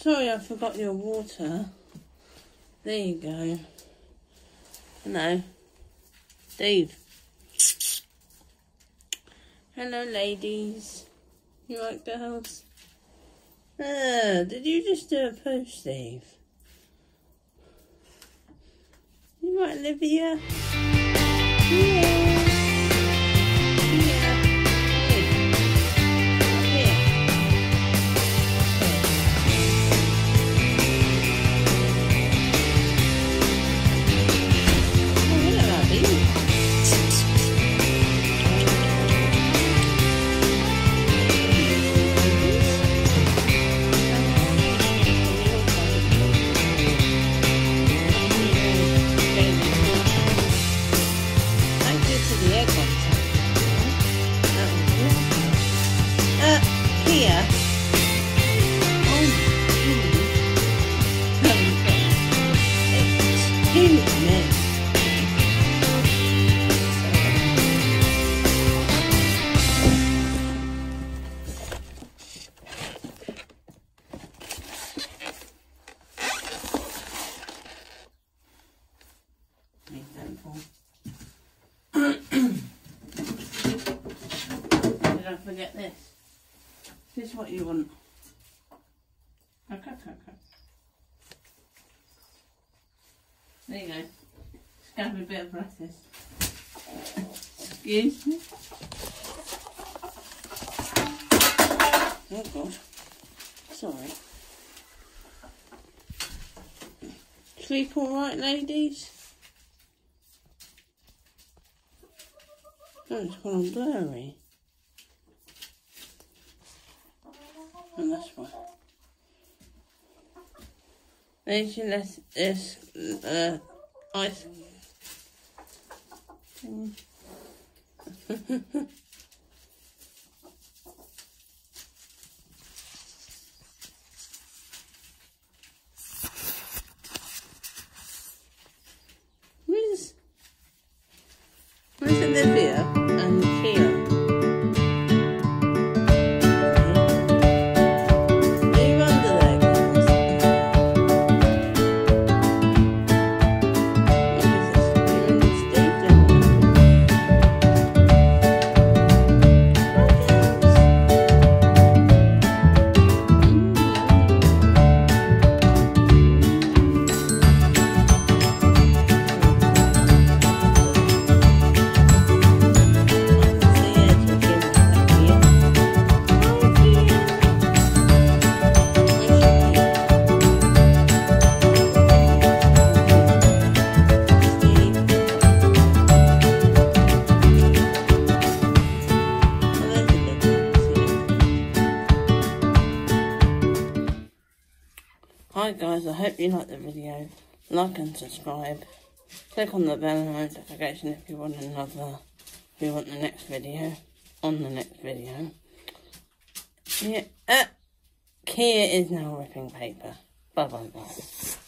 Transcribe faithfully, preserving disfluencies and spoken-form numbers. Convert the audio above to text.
Sorry, I forgot your water. There you go. Hello. Dave. Hello, ladies. You right, girls? Ah, did you just do a poo, Steve? You right, Olivia? Yeah. Did I forget this? This is what you want. Okay, okay, okay. There you go. Just grab a bit of lettuce. Excuse me. Oh God. Sorry. Sleep all right, ladies? Oh, it's gone blurry. And that's why. There's your less this uh ice. Where's Where's Olivia and Kia? Hi guys, I hope you liked the video. Like and subscribe. Click on the bell notification if you want another, if you want the next video, on the next video. Yeah, uh, Kia is now ripping paper. Bye bye guys.